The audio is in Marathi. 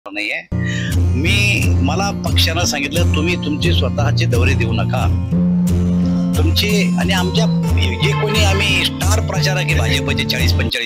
नाहीये. मला पक्षानं सांगितलं तुम्ही तुमचे स्वतःचे दौरे देऊ नका, तुमचे आणि आमच्या जे कोणी आम्ही स्टार प्रचारक आहे भाजपचे 40-45